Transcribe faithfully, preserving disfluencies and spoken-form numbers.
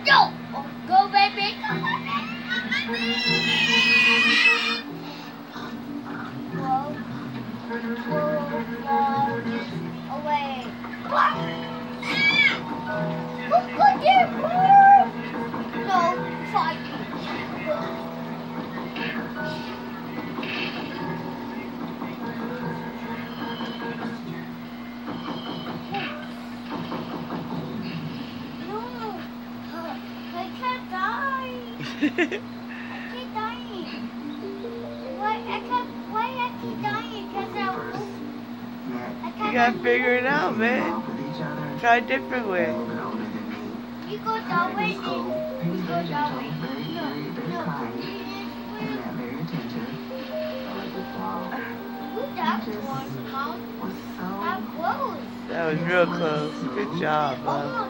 Go! Oh, go, baby. Go, baby. Whoa. Whoa, farthest away. Look, look there, no, fight me. I keep dying. Why I kept why I keep dying? Because I, I You gotta figure it out, man. Try a different way. You go that way, then you go that way. No, no. Who that one, Mom? That close. That was real close. Good job, Mom.